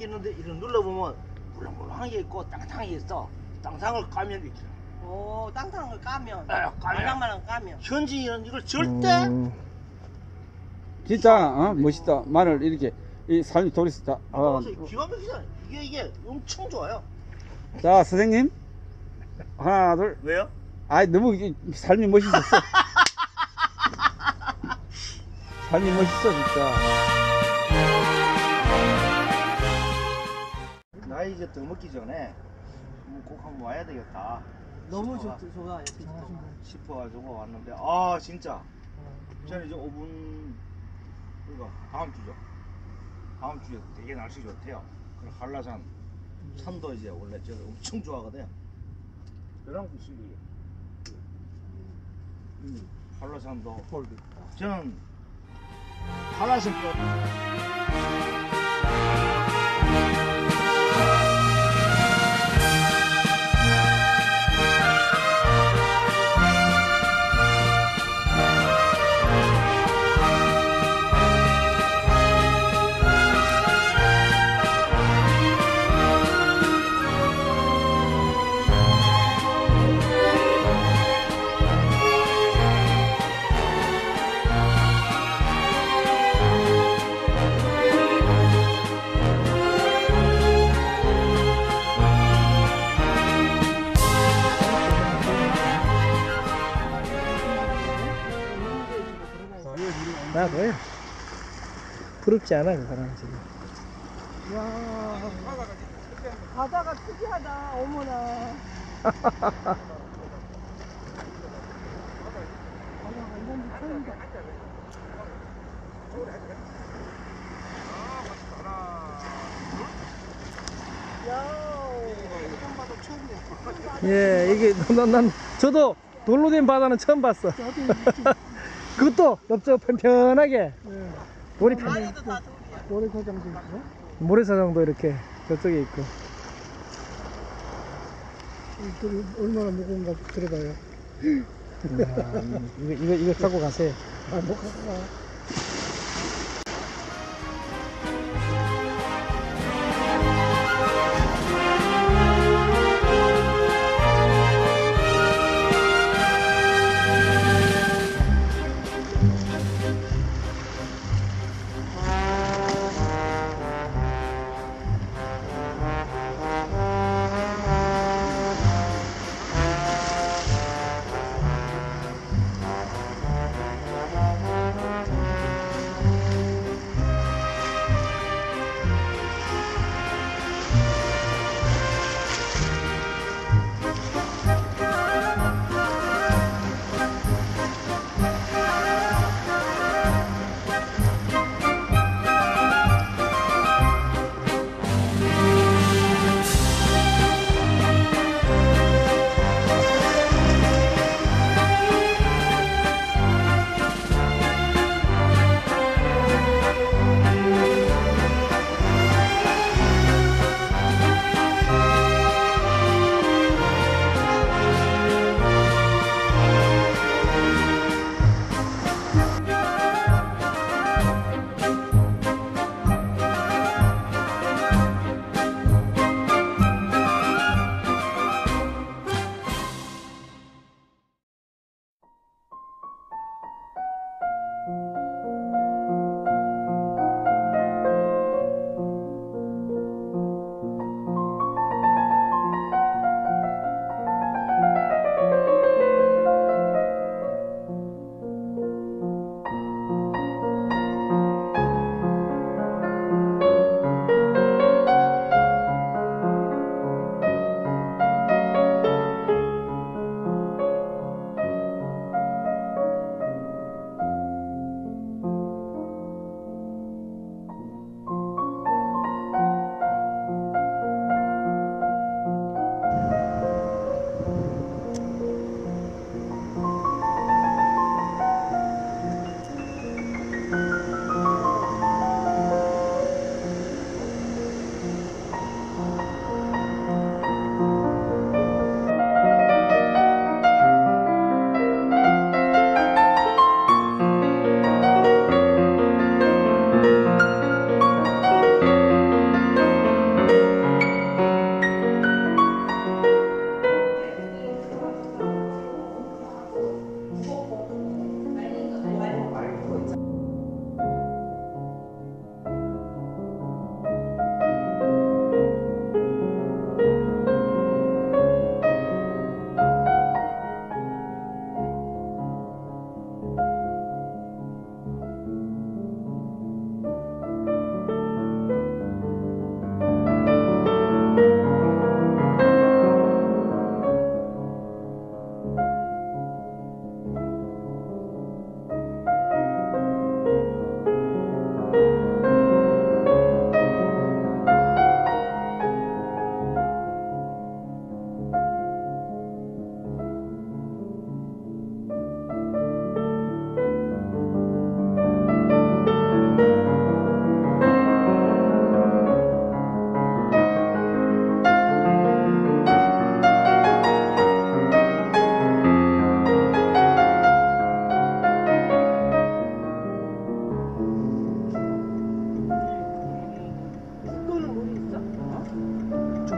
게 있는데 이런 눌러보면 물렁물렁한 게 있고 땅탕한 게 있어. 땅탕을 까면 이렇게. 오, 땅탕을 까면. 까면. 말랑말랑 까면. 현지인은 이걸 절대 진짜 멋있다. 마늘 이렇게 이 삶이 돌이서 다. 기가 막히잖아. 이게 엄청 좋아요. 자 선생님 하나 둘. 왜요? 아이 너무 삶이 멋있었어. 삶이 멋있어 진짜. 나 이제 더 먹기 전에 꼭 한번 와야 되겠다. 너무 싶어가- 좋아요. 싶어가지고 왔는데 아 진짜 저는 이제 5분 이거 다음 주죠. 다음 주에 되게 날씨 좋대요. 그리고 한라산 산도 이제 원래 제가 엄청 좋아하거든요. 벼랑국수기 한라산도 저는 한라산 나도요. 부럽지 않아 그 사람 지금. 와, 바다가 특이하다. 어머나. 예, 이게 난 저도 돌로 된 바다는 처음 봤어. 그것도 넓적 편편하게. 돌이 편. 많이도 다 돌이야. 모래사장도 있고. 모래사장도 이렇게 저쪽에 있고. 얼마나 무거운가 들어봐요. 이거 갖고 가세요. 못 갖고 가.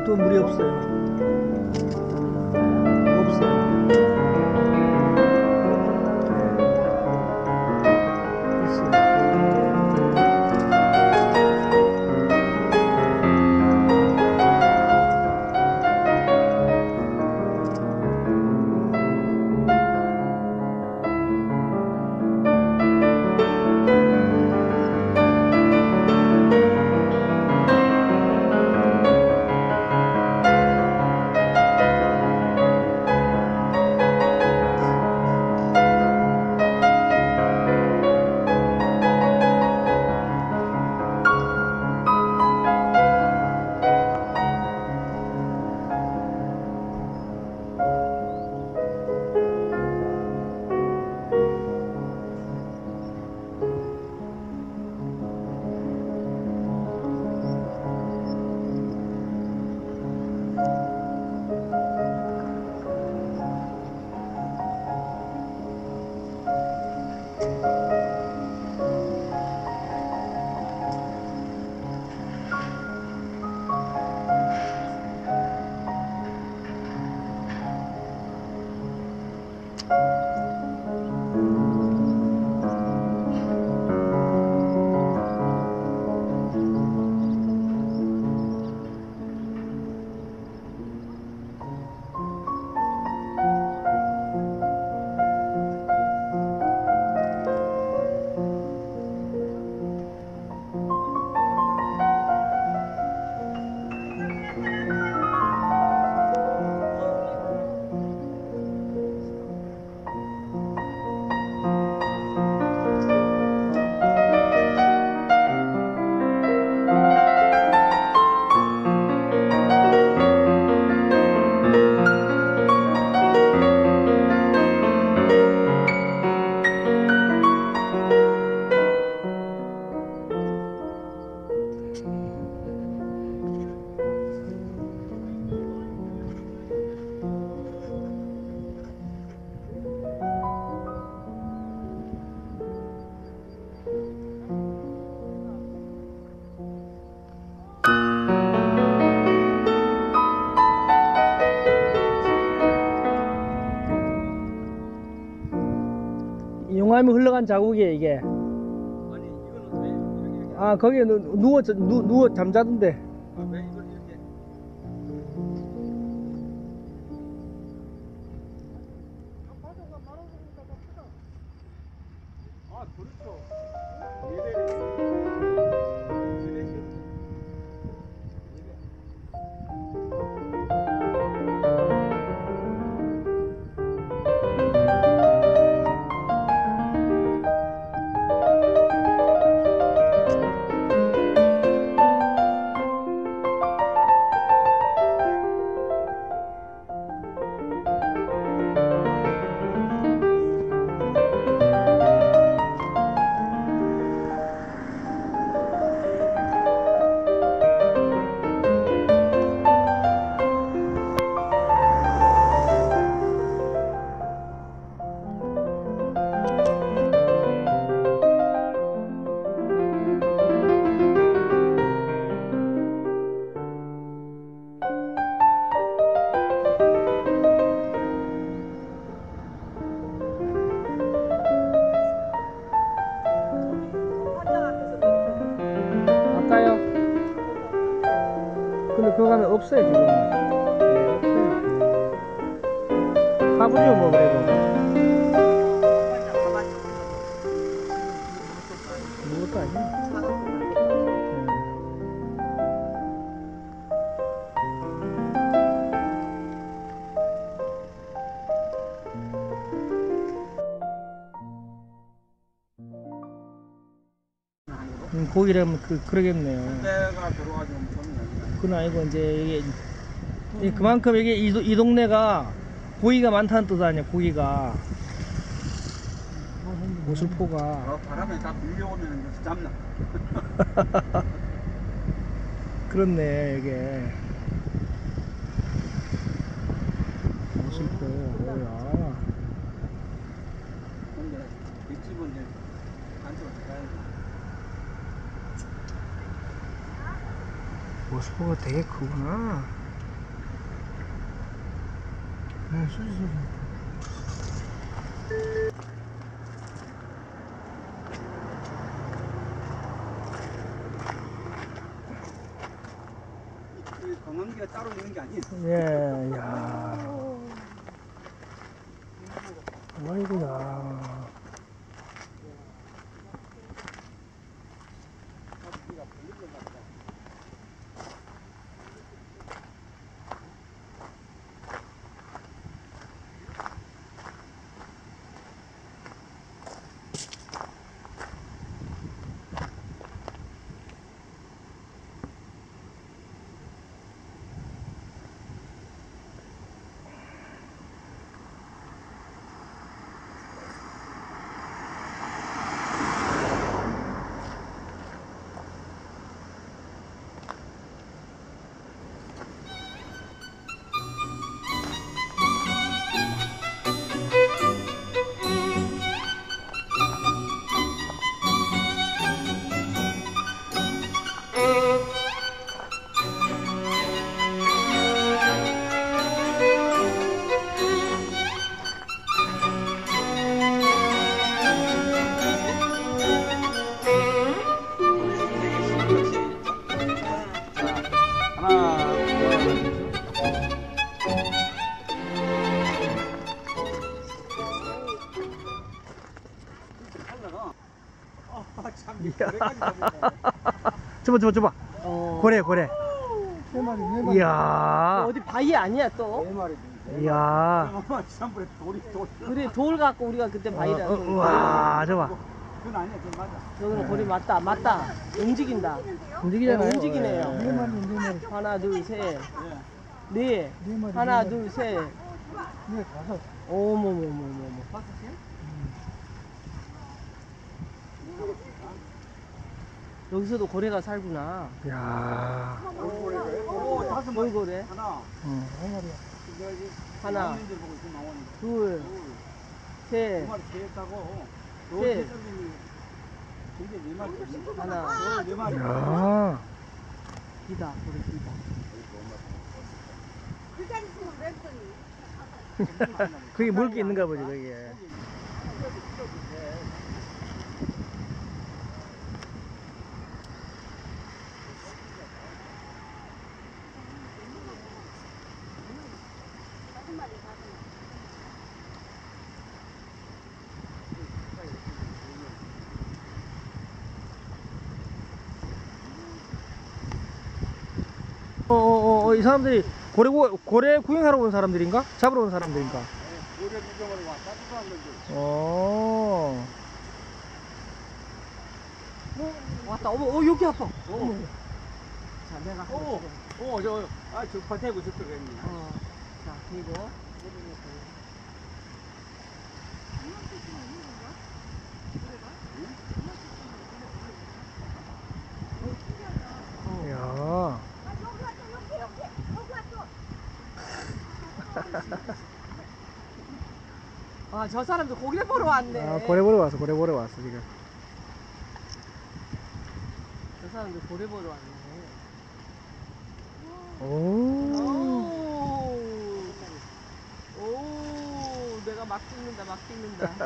또 물이 없어요. 없어요. 용암이 흘러간 자국이에요 이게. 아니 이거는 왜 이렇게 아 거기에 누워 잠자던데. 왜 이걸 이렇게 아 그렇죠. 아까요? 근데 그거는 없어요 지금. 화분이요 뭐 그래도. 무것도 아니야. 고기라면 그러겠네요. 때가 들어가지고 엄청나게. 그건 아니고 이제 이게 그만큼 이게 이 동네가 고기가 많다는 뜻 아니야. 고기가 모슬포가 바람에 다 불려오면 이제 잡나. 그렇네 이게 모슬포. 뭐야? 근데 이 집은 이제 안쪽으로 들어가야 모슬포가 되게 크구나. 소리 소리. 관광지가 따로 있는 게 아니에요. 예, 야. 아이고야. 줘봐. 고래. 네 마리. 이야. 어디 바위 아니야 또? 네 마리. 이야. 지난번에 돌이. 그래 돌 갖고 우리가 그때 바위라. 우와, 저봐. 그건 아니야, 그건 맞아. 저거는 고리 맞다. 움직인다. 움직이잖아요. 움직이네요. 예. 네 마리. 하나 둘 셋. 예. 네. 네 마리. 하나 둘 셋. 네, 다섯. 어머머머머머. 여기서도 고래가 살구나. 야. 오, 다섯 마리. 돌고래. 하나. 네 마리야. 하나, 나오는데 보고 지금 나오는 둘, 두 셋, 마리 제했다고. 셋. 근데 네 마리. 하나. 네 마리. 야. 기다, 고래 기다. 그게 먹을 게 있는가 보지, 거기에. 이 사람들이 고래 구경하러 온 사람들인가? 잡으러 온 사람들인가? 고래 구경을 왔다 갔다 하는 거지. 왔다. 어머, 여기 아파. 어머. 자, 내가 한번 찍어. 저 파테고 저쪽 했니? 자, 그리고. 야. 아, 저 사람들 고기를 보러 왔네. 아, 고래 보러 왔어, 지금. 저 사람들 고래 보러 왔네. 오. 오, 내가 막 찍는다.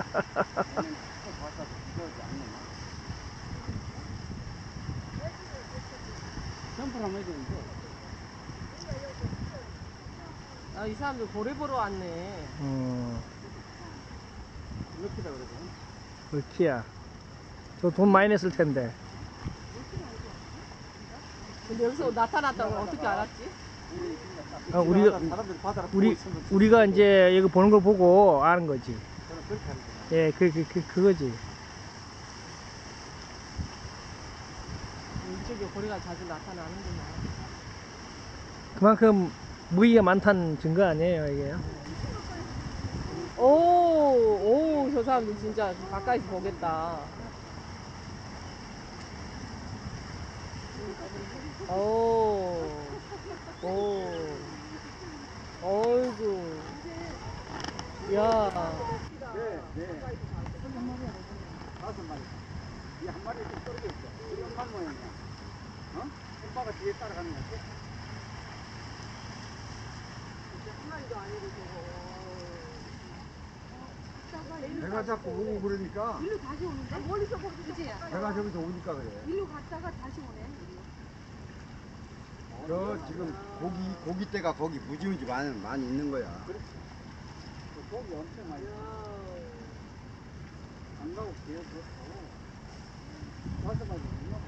점프를 한번 해야 되는데. 아, 이 사람들 고래 보러 왔네. 이렇게다 그러죠. 물키야. 저 돈 많이 냈을 텐데. 근데 여기서 나타났다고 어떻게 알았지? 아, 우리가, 사람들이 바다를 보고 우리, 있으면 우리가 이제 여기 보는 걸 보고 아는 거지. 저는 그렇게 하는 거예요. 예, 그거지. 이쪽에 고래가 자주 나타나는구나. 그만큼 무기가 많다는 증거 아니에요, 이게? 오, 저 사람들 진짜 가까이서 보겠다. 어이구. 야. 네. 다섯 마리. 이 한 마리 좀 떨어져 있어. 이게 엄마 모양이야. 엄마가 뒤에 따라가는 거 같아. 한 마리도 아니고 저거. 배가 자꾸 오고 그러니까 일로 다시 오는데? 멀리서 보지. 그치? 배가 저기서 오니까 그래. 일로 갔다가 다시 오네. 저 지금 고깃대가 거기 무지무지 많이 있는 거야. 고기 엄청 많이. 안 가고 계속 와서 가지고요.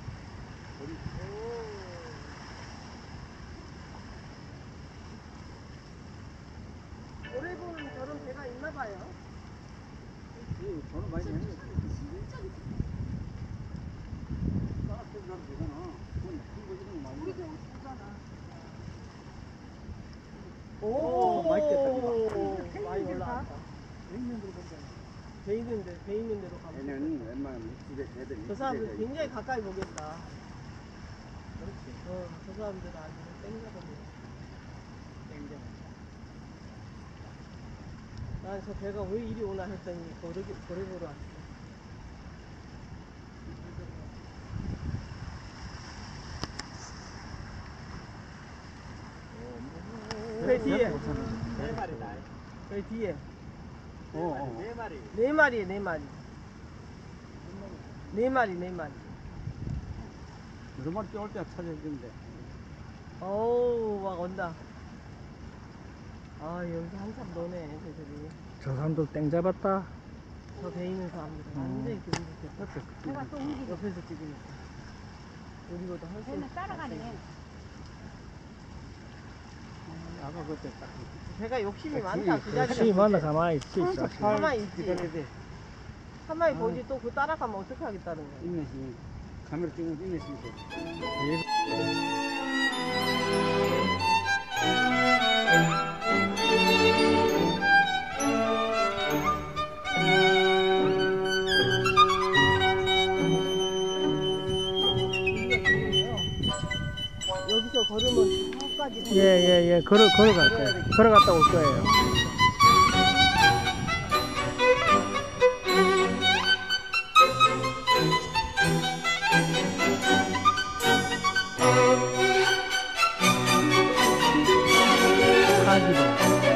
오래 보는 저런 배가 있나 봐요. 저는 많이 했는데. 따뜻한 사람 되잖아. 큰거 이런 거 많이. 우리 저기 보잖아. 오, 맛있겠다. 많이 올라왔다. 배 있는 데로 가면. 얘는 웬만하면 애들이 저 사람들 굉장히 가까이 보겠다. 저 사람들은 아주 땡겨보네. 난 저 배가 왜 이리 오나 했더니 고래 보러 왔어. 배 뒤에. 네 마리다. 배 뒤에. 네 마리. 네 마리에 네 마리. 네 마리. 여러 마리 떼올 때 찾아주는데. 어우, 막 온다. 아, 여기 한참 노네, 쟤들이. 저 사람도 땡 잡았다. 저 배 있는 사람들 완전히 기분 좋겠다. 배가 또 움직여. 옆에서 찍으니까. 우리보다 훨씬. 배는 따라가네. 아까 그때 딱. 배가 욕심이 많다, 그 자리에. 혹시 만나 가만히 있지. 가만히 있지. 기다려야 돼. 가만히 보지 또 그 따라가면 어떻게 하겠다는 거야. 인내심이. 카메라 찍으면서 인내심이 있어. 여기서 걸으면 저까지. 예. 걸어갈 거예요. 걸어갔다 올 거예요. 사기로.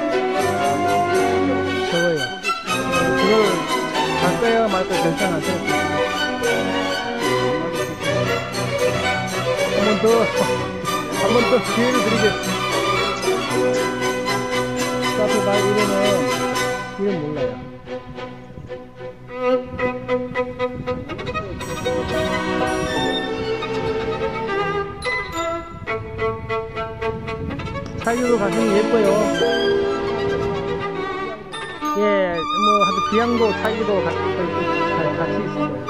저거요. 그걸 갈 거예요, 말 거예요, 결정하세요. 한 번 더 기회를 드리겠습니다. 앞에 말 이름 몰라요. 차이로 가시면 예뻐요. 예, 뭐, 하여튼 비양도 차이도 같이 있어요.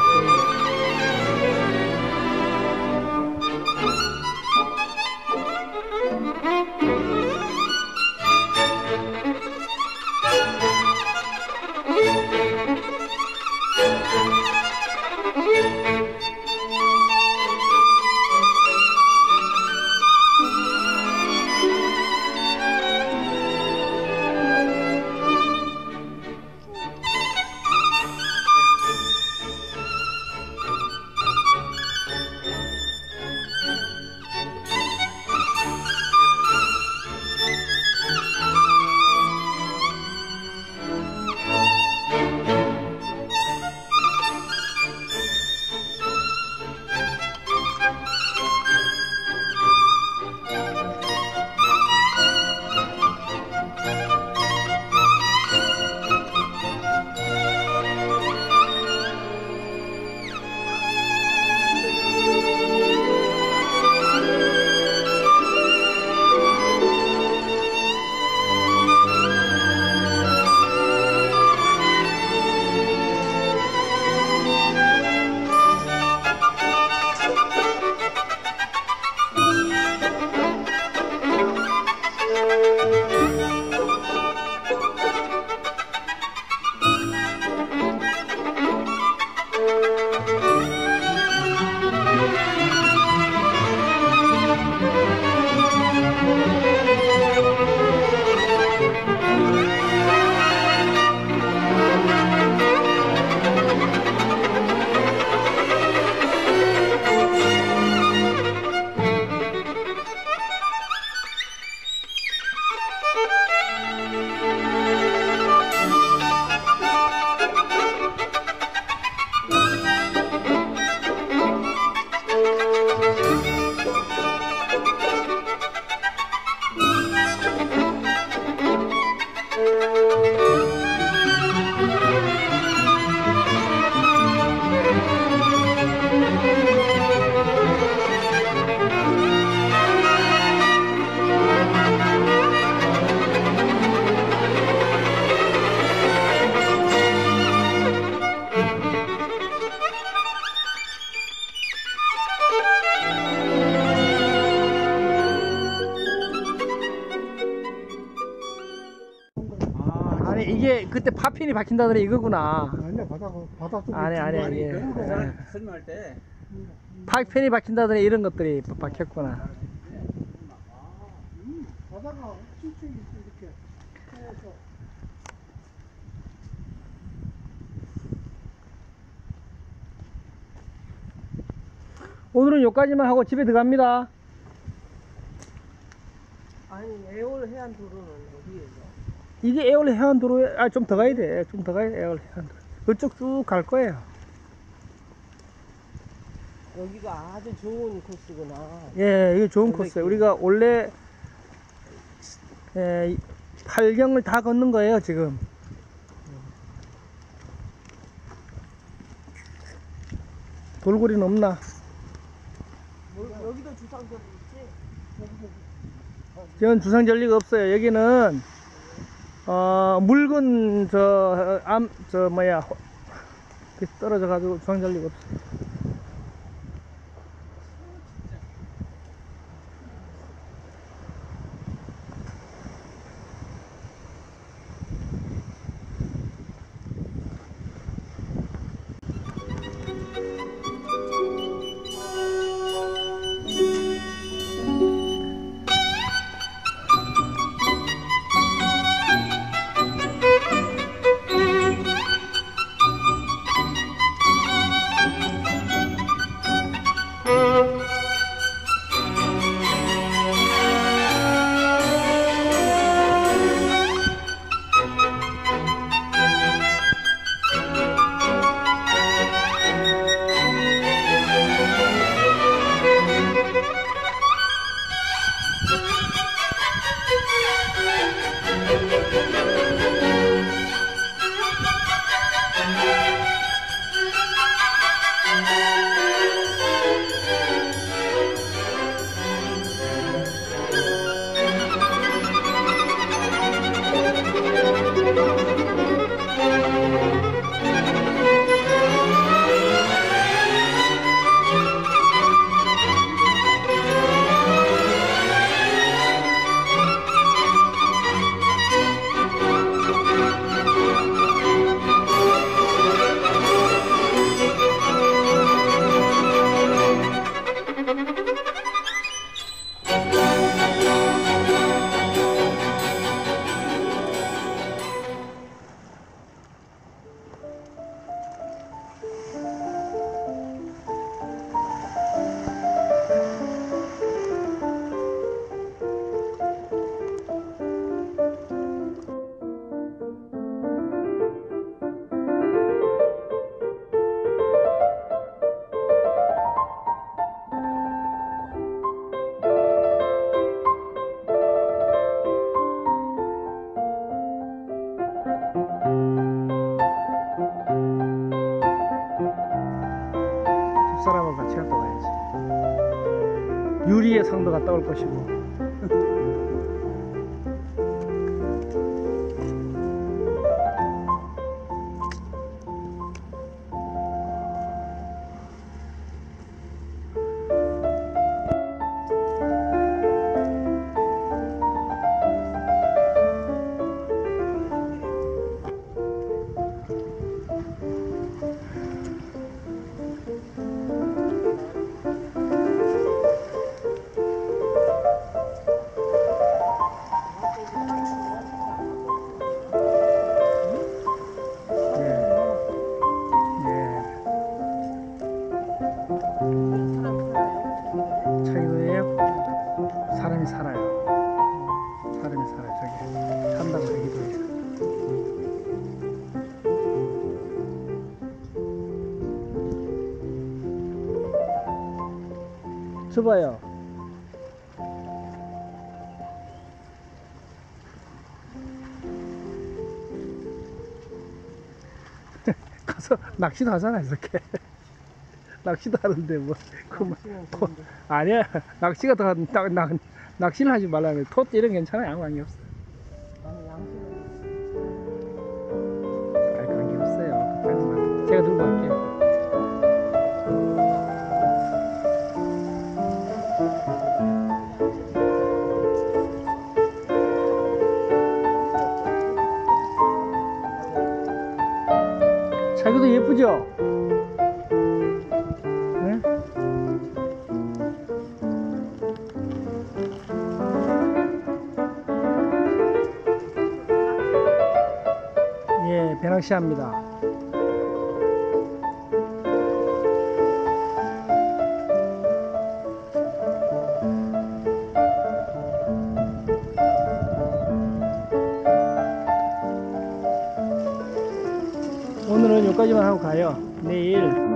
이게 그때 파편이 박힌다더니 이거구나. 아니야, 바다 쪽에. 아니, 아니, 예. 그런 거 예. 설명할 때 파편이 박힌다더니 이런 것들이 박혔구나. 바다가 쭉쭉 이렇게 해서. 오늘은 여기까지만 하고 집에 들어갑니다. 아니, 애월 해안 도로는 어디예요? 이게 에어리 해안도로에, 좀 더 가야 돼. 좀 더 가야 돼, 에어리 해안도로. 이쪽 쭉 갈 거예요. 여기가 아주 좋은 코스구나. 예, 이게 좋은 원래 코스예요. 우리가 원래 8경을 다 걷는 거예요, 지금. 돌고리는 없나? 여기도 주상점이 있지? 여기는 주상절리가 없어요. 여기는 묽은 떨어져 가지고 주상절리가 없어요. 집사람하고 같이 갔다 와야지. 유리의 상도 갔다 올 것이고. 차이도예요? 사람이 살아요. 사람이 살아요. 저기 산다고 얘기도 해요. 줘봐요. 가서 낚시도 하잖아 이렇게. 낚시도 하는데 뭐 아니야, 낚시가 더 낚시를 하지 말라면 톳 이런 괜찮아요. 아무 관계 없어요. 아니 관계 없어요. 그때는 제가 들고 갈게요. 그죠? 네? 예, 배낚시합니다. 오늘은 여기까지만 하고 가요. 내일